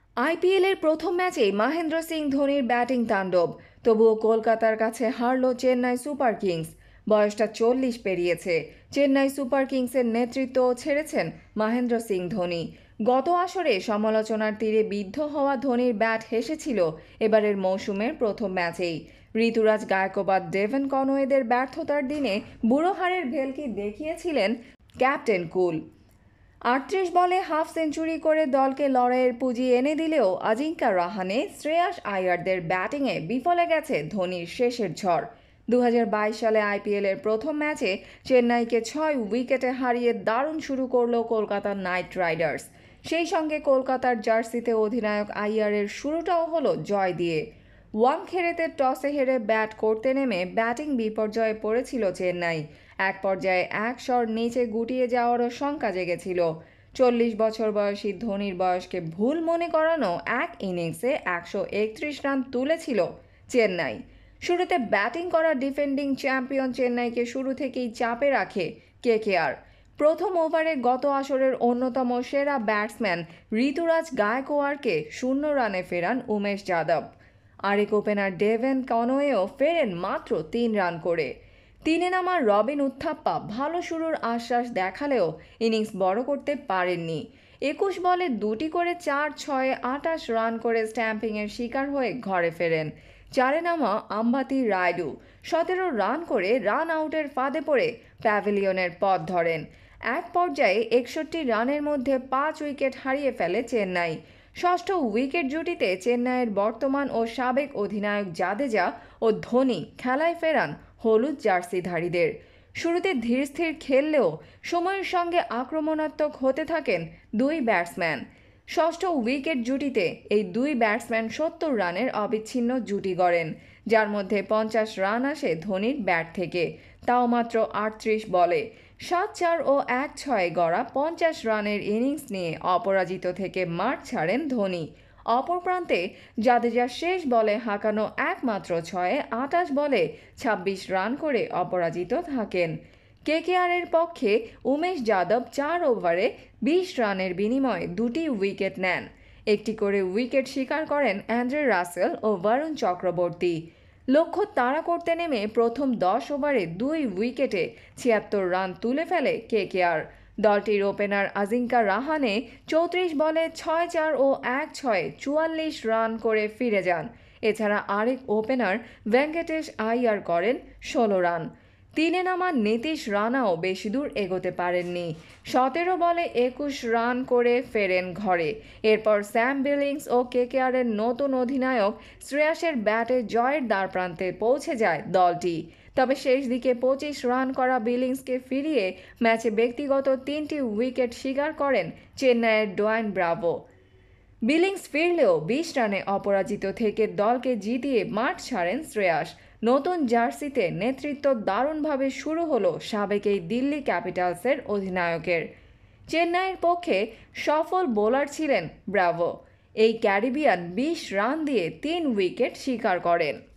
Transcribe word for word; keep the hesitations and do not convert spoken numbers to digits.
আইপিএলের প্রথম ম্যাচেই মহেন্দ্র সিং ধোনির ব্যাটিং তাণ্ডব। তবুও কলকাতার কাছে হারল চেন্নাই সুপার কিংস। বয়সটা চল্লিশ পেরিয়েছে। চেন্নাই সুপার কিংসের নেতৃত্ব ছেড়েছেন মহেন্দ্র সিং ধোনি। গত আসরে সমালোচনার তীরে বিদ্ধ হওয়া ধোনির ব্যাট হেসেছিল এবারের মৌসুমের প্রথম ম্যাচেই। ঋতুরাজ গায়কোয়াদ, ডেভন কনওয়েদের ব্যর্থতার দিনে বুড়ো হাড়ের ভেলকি দেখিয়েছিলেন ক্যাপ্টেন কুল। আটত্রিশ বলে হাফ সেঞ্চুরি করে দলকে লড়াইয়ের পুঁজি এনে দিলেও আজিঙ্কা রাহানে, শ্রেয়াস আয়ারদের ব্যাটিংয়ে বিফলে গেছে ধোনির শেষের ঝড়। দু হাজার বাইশ সালে আইপিএলের প্রথম ম্যাচে চেন্নাইকে ছয় উইকেটে হারিয়ে দারুণ শুরু করল কলকাতা নাইট রাইডার্স। সেই সঙ্গে কলকাতার জার্সিতে অধিনায়ক আইয়ারের শুরুটাও হলো জয় দিয়ে। ওয়াংখেড়েতে টসে হেরে ব্যাট করতে নেমে ব্যাটিং বিপর্যয়ে পড়েছিল চেন্নাই। এক পর্যায়ে এক স্বর নিচে গুটিয়ে যাওয়ারও শঙ্কা জেগেছিল। চল্লিশ বছর বয়সী ধোনির বয়সকে ভুল মনে করানো এক ইনিংসে একশো একত্রিশ রান তুলেছিল চেন্নাই। শুরুতে ব্যাটিং করা ডিফেন্ডিং চ্যাম্পিয়ন চেন্নাইকে শুরু থেকেই চাপে রাখে কেকেআর। প্রথম ওভারে গত আসরের অন্যতম সেরা ব্যাটসম্যান ঋতুরাজ গায়কোয়াড়কে শূন্য রানে ফেরান উমেশ যাদব। আরেক ওপেনার ডেভন কনওয়েও ফেরেন মাত্র তিন রান করে। তিনে নামা রবিন উত্থাপ্পা ভালো শুরুর আশ্বাস দেখালেও ইনিংস বড় করতে পারেননি। একুশ বলে দুটি করে চার ছয়ে আটাশ রান করে স্ট্যাম্পিংয়ের শিকার হয়ে ঘরে ফেরেন। চারে নামা আম্বাতি রায়ডু সতেরো রান করে রান আউটের ফাঁদে পড়ে প্যাভিলিয়নের পথ ধরেন। এক পর্যায়ে একষট্টি রানের মধ্যে পাঁচ উইকেট হারিয়ে ফেলে চেন্নাই। ষষ্ঠ উইকেট জুটিতে চেন্নাইয়ের বর্তমান ও সাবেক অধিনায়ক জাদেজা ও ধোনি খেলায় ফেরান হলুদ জার্সিধারীদের। শুরুতে ধীরস্থির খেললেও সময়ের সঙ্গে আক্রমণাত্মক হতে থাকেন দুই ব্যাটসম্যান। ষষ্ঠ উইকেট জুটিতে এই দুই ব্যাটসম্যান সত্তর রানের অবিচ্ছিন্ন জুটি গড়েন, যার মধ্যে পঞ্চাশ রান আসে ধোনির ব্যাট থেকে, তাও মাত্র আটত্রিশ বলে। সাত চার ও এক ছয়ে গড়া পঞ্চাশ রানের ইনিংস নিয়ে অপরাজিত থেকে মাঠ ছাড়েন ধোনি। অপর প্রান্তে জাদেজা শেষ বলে হাঁকানো একমাত্র ছয়ে আটাশ বলে ছাব্বিশ রান করে অপরাজিত থাকেন। কেকেআরের পক্ষে উমেশ যাদব চার ওভারে বিশ রানের বিনিময়ে দুটি উইকেট নেন। একটি করে উইকেট শিকার করেন অ্যান্ড্রে রাসেল ও বরুণ চক্রবর্তী। লক্ষ্য তাড়া করতে নেমে প্রথম দশ ওভারে দুই উইকেটে ছিয়াত্তর রান তুলে ফেলে কেকেআর। দলটির ওপেনার আজিঙ্কা রাহানে চৌত্রিশ বলে ছয় চার ও এক ছয়ে চুয়াল্লিশ রান করে ফিরে যান। এছাড়া আরেক ওপেনার ভেঙ্কটেশ আইয়ার করেন ষোলো রান। তিনে নামা নীতিশ রানাও বেশি দূর এগোতে পারেননি। সতেরো বলে একুশ রান করে ফেরেন ঘরে। এরপর স্যাম বিলিংস ও কেকেআরের নতুন অধিনায়ক শ্রেয়াসের ব্যাটে জয়ের দ্বারপ্রান্তে পৌঁছে যায় দলটি। তবে শেষ দিকে পঁচিশ রান করা বিলিংসকে ফিরিয়ে ম্যাচে ব্যক্তিগত তিনটি উইকেট শিকার করেন চেন্নাইয়ের ডোয়াইন ব্রাভো। বিলিংস ফিরলেও বিশ রানে অপরাজিত থেকে দলকে জিতিয়ে মাঠ ছাড়েন শ্রেয়াস। নতুন জার্সিতে নেতৃত্ব দারুণভাবে শুরু হলো সাবেক এই দিল্লি ক্যাপিটালসের অধিনায়কের। চেন্নাইয়ের পক্ষে সফল বোলার ছিলেন ব্রাভো। এই ক্যারিবিয়ান বিশ রান দিয়ে তিন উইকেট শিকার করেন।